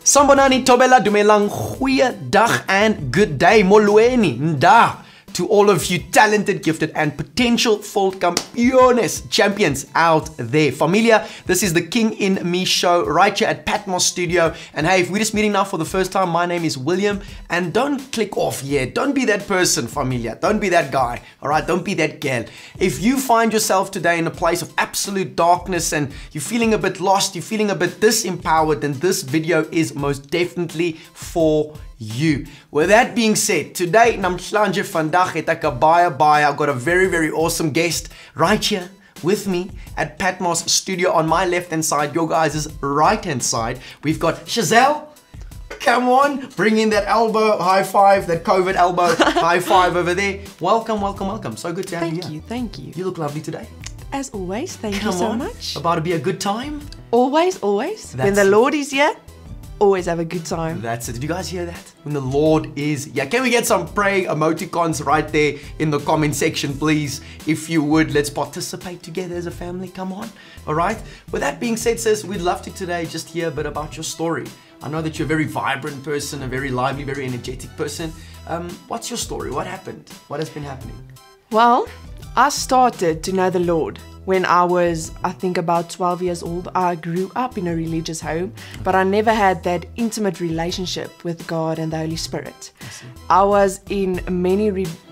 Sambonani Tobela Dumelang, goeiedag and good day. Molweni, nda. To all of you talented, gifted, and potential Volkampions champions out there. Familia, this is the King in Me show right here at Patmos Studio. And hey, if we're just meeting now for the first time, my name is William. And don't click off yet. Don't be that person, familia. Don't be that guy. All right, don't be that girl. If you find yourself today in a place of absolute darkness and you're feeling a bit lost, you're feeling a bit disempowered, then this video is most definitely for you. With that being said, today namhlanje vandag het ek 'n baie I've got a very awesome guest right here with me at Patmos Studio. On my left hand side, your guys' right hand side, we've got Chazelle. Come on, bring in that elbow high five, that COVID elbow high five over there. Welcome. So good to have you here. Thank you. You look lovely today. As always, thank you so much. About to be a good time. Always. When the Lord is here, always have a good time. That's it. Did you guys hear that? When the Lord is here. Can we get some praying emoticons right there in the comment section, please? If you would, let's participate together as a family. Come on. All right. With that being said, sis, we'd love to today just hear a bit about your story. I know that you're a very vibrant person, a very lively, very energetic person. What's your story? What happened? What has been happening? Well, I started to know the Lord when I was, I think, about 12 years old. I grew up in a religious home, but I never had that intimate relationship with God and the Holy Spirit. I was in many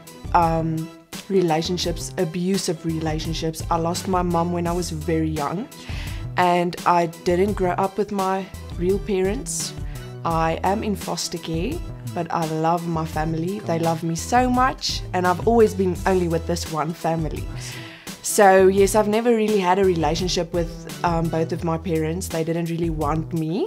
relationships, abusive relationships. I lost my mom when I was very young, and I didn't grow up with my real parents. I am in foster care, but I love my family. They love me so much, and I've always been only with this one family. So yes, I've never really had a relationship with both of my parents. They didn't really want me.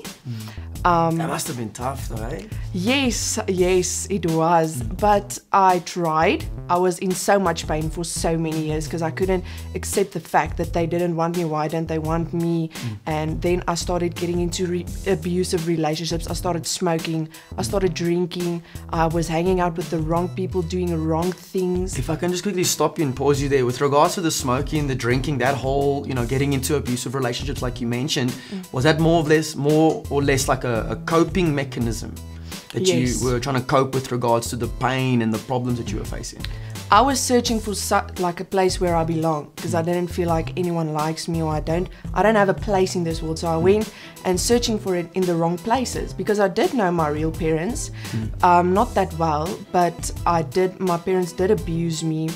That must have been tough though, eh? Yes, it was. But I tried. I was in so much pain for so many years because I couldn't accept the fact that they didn't want me. Why didn't they want me? And then I started getting into abusive relationships. I started smoking. I started drinking. I was hanging out with the wrong people, doing wrong things. If I can just quickly stop you and pause you there. With regards to the smoking, the drinking, that whole, getting into abusive relationships like you mentioned, was that more or less like a coping mechanism that you were trying to cope with regards to the pain and the problems that you were facing? I was searching for like a place where I belong because I didn't feel like anyone likes me, or I don't have a place in this world. So I went and searching for it in the wrong places because I did know my real parents, not that well, but my parents did abuse me.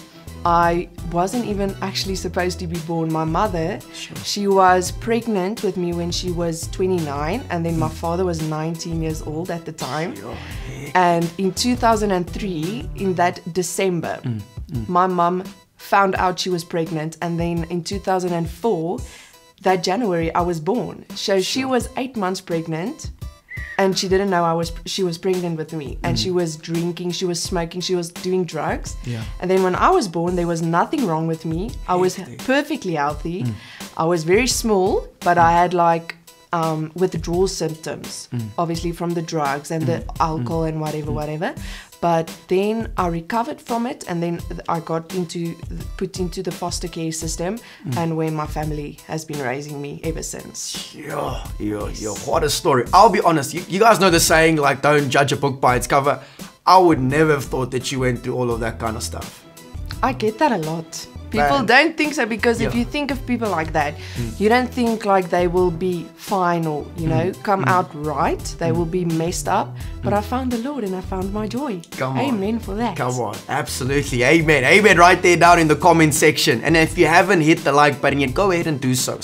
I wasn't even actually supposed to be born. My mother, she was pregnant with me when she was 29, and then my father was 19 years old at the time. And in 2003, in that December, my mom found out she was pregnant, and then in 2004, that January, I was born. So she was 8 months pregnant, and she didn't know she was pregnant with me. And she was drinking, she was smoking, she was doing drugs. And then when I was born, there was nothing wrong with me. I was perfectly healthy. I was very small, but I had like withdrawal symptoms, obviously from the drugs and the alcohol and whatever. But then I recovered from it, and then I got put into the foster care system, and where my family has been raising me ever since. What a story. I'll be honest, you guys know the saying, like, don't judge a book by its cover. I would never have thought that you went through all of that kind of stuff. I get that a lot. People don't think so, because if you think of people like that, you don't think like they will be fine or, come out right. They will be messed up. But I found the Lord and I found my joy. Amen for that. Come on. Absolutely. Amen right there down in the comment section. And if you haven't hit the like button yet, go ahead and do so.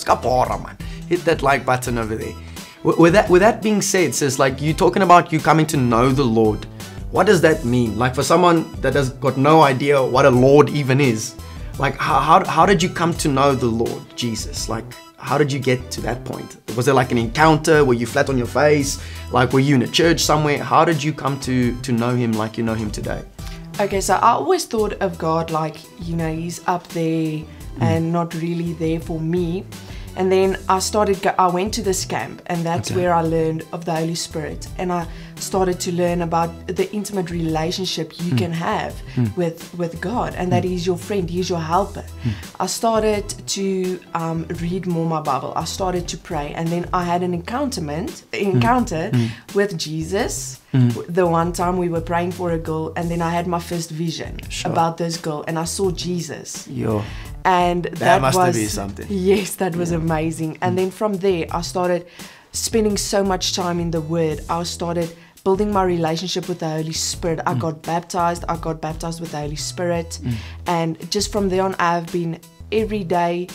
Hit that like button over there. With that being said, sis, like, you talking about you coming to know the Lord. What does that mean? Like, for someone that has got no idea what a Lord even is, like, how did you come to know the Lord Jesus? Like, how did you get to that point? Was there like an encounter? Were you flat on your face? Like, were you in a church somewhere? How did you come to know him like you know him today? Okay, so I always thought of God like, he's up there and not really there for me. And then I went to this camp, and that's where I learned of the Holy Spirit. And I started to learn about the intimate relationship you can have with God, and that He's your friend, He's your helper. I started to read more my Bible. I started to pray, and then I had an encounter with Jesus. The one time we were praying for a girl, and then I had my first vision about this girl, and I saw Jesus. And that must was be something. Yes, that was amazing. And then from there, I started spending so much time in the Word. I started building my relationship with the Holy Spirit. I got baptized. I got baptized with the Holy Spirit. And just from there on, I've been every day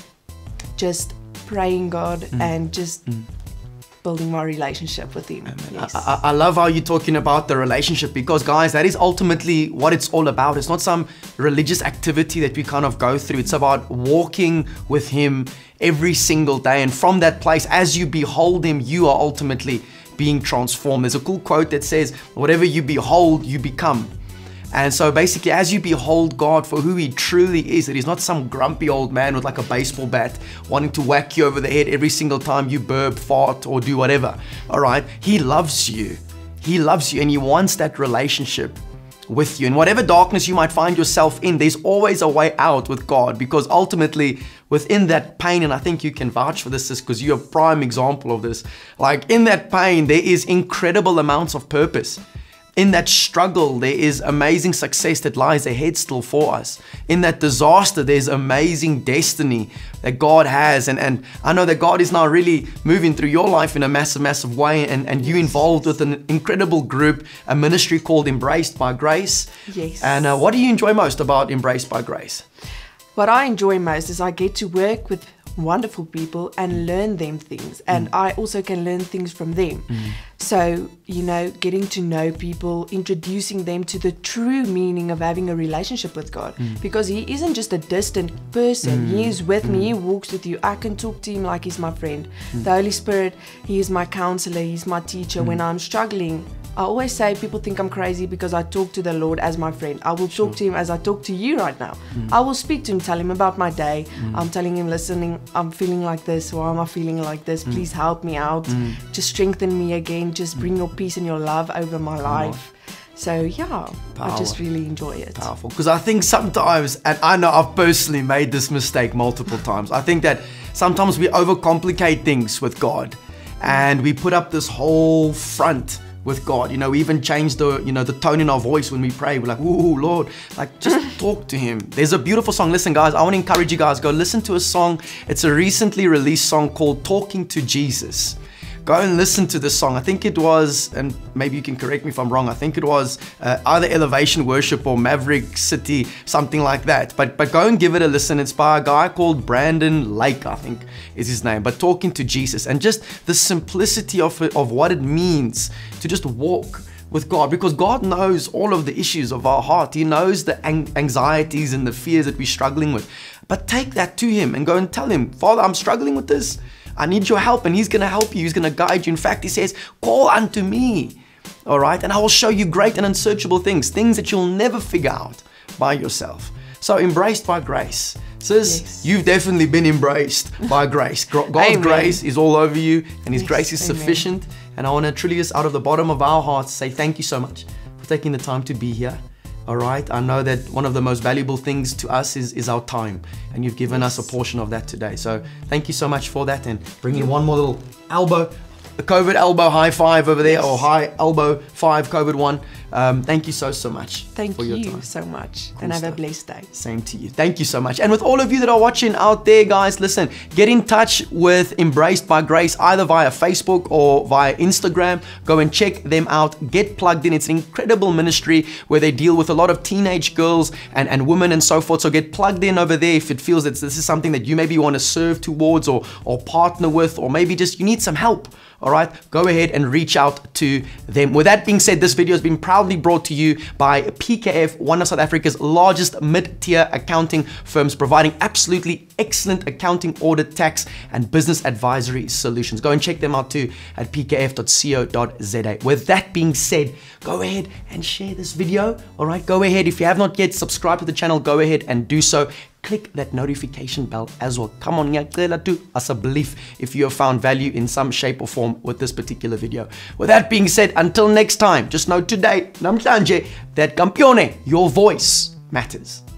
just praying God and just building my relationship with Him. Yes. I love how you're talking about the relationship, because guys, that is ultimately what it's all about. It's not some religious activity that we kind of go through. It's about walking with Him every single day. And from that place, as you behold Him, you are ultimately being transformed. There's a cool quote that says, whatever you behold, you become. And so basically, as you behold God for who He truly is, that He's not some grumpy old man with like a baseball bat wanting to whack you over the head every single time you burp, fart, or do whatever. All right? He loves you. He loves you, and He wants that relationship with you. And whatever darkness you might find yourself in, there's always a way out with God, because ultimately within that pain, and I think you can vouch for this because you're a prime example of this, like in that pain, there is incredible amounts of purpose. In that struggle, there is amazing success that lies ahead still for us. In that disaster, there's amazing destiny that God has. And I know that God is now really moving through your life in a massive, massive way. And you involved with an incredible group, a ministry called Embraced by Grace. Yes. And what do you enjoy most about Embraced by Grace? What I enjoy most is I get to work with wonderful people and learn them things, and I also can learn things from them. So, you know, getting to know people, introducing them to the true meaning of having a relationship with God, because He isn't just a distant person. He is with me. He walks with you. I can talk to Him like He's my friend. The Holy Spirit, He is my counselor. He's my teacher. When I'm struggling, I always say people think I'm crazy because I talk to the Lord as my friend. I will talk to Him as I talk to you right now. I will speak to Him, tell Him about my day. I'm telling Him, listening, I'm feeling like this. Why am I feeling like this? Please help me out. Just strengthen me again. Just bring your peace and your love over my life. So yeah, I just really enjoy it. Powerful. Because I think sometimes, and I know I've personally made this mistake multiple times, I think that sometimes we overcomplicate things with God, and we put up this whole front with God. You know, we even change the, you know, the tone in our voice when we pray. We're like, "Ooh, Lord," like just talk to Him. There's a beautiful song. Listen, guys, I want to encourage you guys, go listen to a song. It's a recently released song called Talking to Jesus. Go and listen to this song. I think it was, and maybe you can correct me if I'm wrong, I think it was either Elevation Worship or Maverick City, something like that. But go and give it a listen. It's by a guy called Brandon Lake, I think is his name. But Talking to Jesus, and just the simplicity of it, of what it means to just walk with God, because God knows all of the issues of our heart. He knows the anxieties and the fears that we're struggling with. But take that to Him and go and tell Him, Father, I'm struggling with this. I need your help, and He's going to help you. He's going to guide you. In fact, He says, call unto me, all right? And I will show you great and unsearchable things that you'll never figure out by yourself. So Embraced by Grace. Sis, yes, you've definitely been embraced by grace. God's Amen. Grace is all over you, and His grace is sufficient. And I want to truly just out of the bottom of our hearts say thank you so much for taking the time to be here. All right, I know that one of the most valuable things to us is our time, and you've given us a portion of that today. So thank you so much for that, and bring in one more little elbow, a COVID elbow high five over there, or high elbow five, COVID one. Thank you so much for your time. Thank you so much, and have a blessed day. Same to you. Thank you so much. And with all of you that are watching out there, guys, listen, get in touch with Embraced by Grace, either via Facebook or via Instagram. Go and check them out. Get plugged in. It's an incredible ministry where they deal with a lot of teenage girls and women and so forth. So get plugged in over there if it feels that this is something that you maybe want to serve towards or partner with, or maybe just you need some help. All right, go ahead and reach out to them. With that being said, this video has been proudly brought to you by PKF, one of South Africa's largest mid-tier accounting firms, providing absolutely excellent accounting, audit, tax, and business advisory solutions. Go and check them out too at pkf.co.za. With that being said, go ahead and share this video. All right, go ahead. If you have not yet subscribed to the channel, go ahead and do so. click that notification bell as well. Come on, ngiyacela tu asabelief if you have found value in some shape or form with this particular video. With that being said, until next time, just know today, namhlanje, that Campione, your voice matters.